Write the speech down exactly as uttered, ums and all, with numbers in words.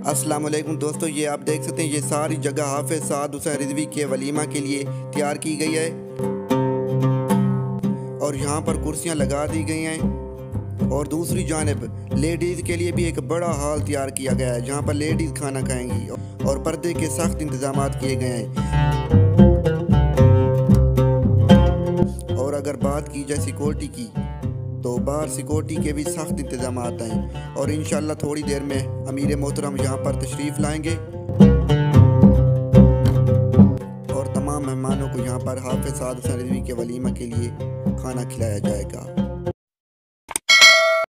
अस्सलाम वालेकुम दोस्तों, ये आप देख सकते हैं ये सारी जगह हाफिज़ साद हुसैन रिजवी के वलीमा के लिए तैयार की गई है और यहाँ पर कुर्सियाँ लगा दी गई हैं और दूसरी जानब लेडीज़ के लिए भी एक बड़ा हॉल तैयार किया गया है जहाँ पर लेडीज़ खाना खाएंगी और पर्दे के सख्त इंतजाम किए गए हैं। और अगर बात की जाए सिक्योरिटी की तो बाहर सिक्योरिटी के भी सख्त इंतजाम हैं और इंशाल्लाह थोड़ी देर में अमीर मोहतरम यहाँ पर तशरीफ़ लाएंगे और तमाम मेहमानों को यहाँ पर हाफिज़ साद हुसैन रिजवी के वलीमा के लिए खाना खिलाया जाएगा।